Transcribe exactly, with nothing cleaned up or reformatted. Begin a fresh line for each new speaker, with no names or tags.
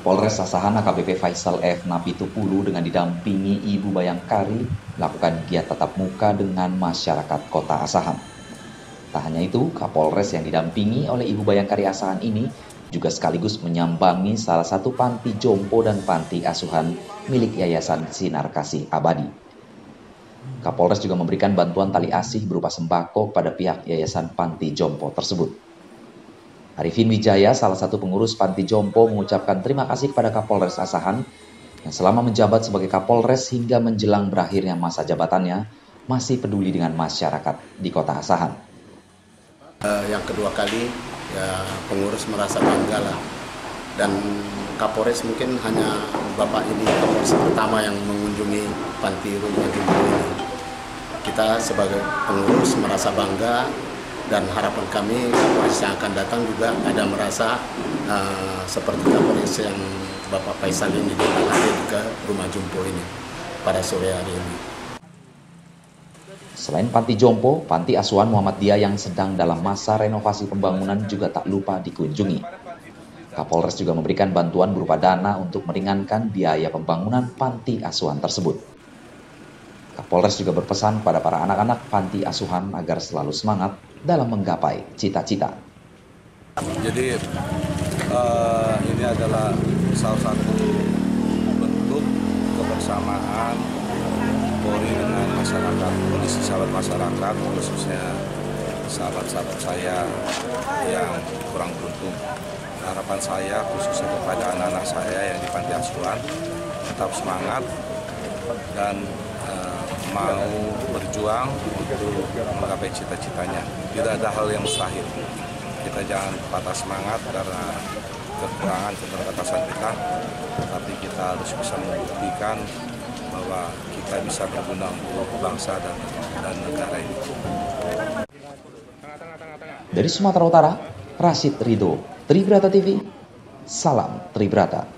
Kapolres Asahan A K B P Faisal F. Napitupulu dengan didampingi Ibu Bayangkari melakukan giat tatap muka dengan masyarakat Kota Asahan. Tak hanya itu, Kapolres yang didampingi oleh Ibu Bayangkari Asahan ini juga sekaligus menyambangi salah satu panti jompo dan panti asuhan milik Yayasan Sinar Kasih Abadi. Kapolres juga memberikan bantuan tali asih berupa sembako kepada pihak Yayasan Panti Jompo tersebut. Arifin Wijaya, salah satu pengurus Panti Jompo, mengucapkan terima kasih kepada Kapolres Asahan yang selama menjabat sebagai Kapolres hingga menjelang berakhirnya masa jabatannya masih peduli dengan masyarakat di Kota Asahan.
Uh, yang kedua kali ya pengurus merasa bangga lah, dan Kapolres mungkin hanya Bapak ini Kapolres pertama yang mengunjungi Panti Rumah Jompo ini. Kita sebagai pengurus merasa bangga. Dan harapan kami Kapolres yang akan datang juga ada merasa uh, seperti Kapolres yang Bapak Faisal ini datang hadir ke Rumah Jompo ini pada sore hari ini.
Selain Panti Jompo, Panti Asuhan Muhammadiyah yang sedang dalam masa renovasi pembangunan juga tak lupa dikunjungi. Kapolres juga memberikan bantuan berupa dana untuk meringankan biaya pembangunan panti asuhan tersebut. Kapolres juga berpesan kepada para anak-anak panti asuhan agar selalu semangat dalam menggapai cita-cita.
Jadi uh, ini adalah salah satu bentuk kebersamaan Polri dengan masyarakat, polisi sahabat masyarakat, khususnya sahabat-sahabat saya yang kurang beruntung. Harapan saya khususnya kepada anak-anak saya yang di panti asuhan tetap semangat dan mau berjuang untuk menggapai cita-citanya. Tidak ada hal yang mustahil. Kita jangan patah semangat karena kekurangan keterbatasan kita, tapi kita harus bisa membuktikan bahwa kita bisa berguna untuk bangsa dan, dan negara ini.
Dari Sumatera Utara, Rashid Ridho, Tribrata T V, salam Tribrata.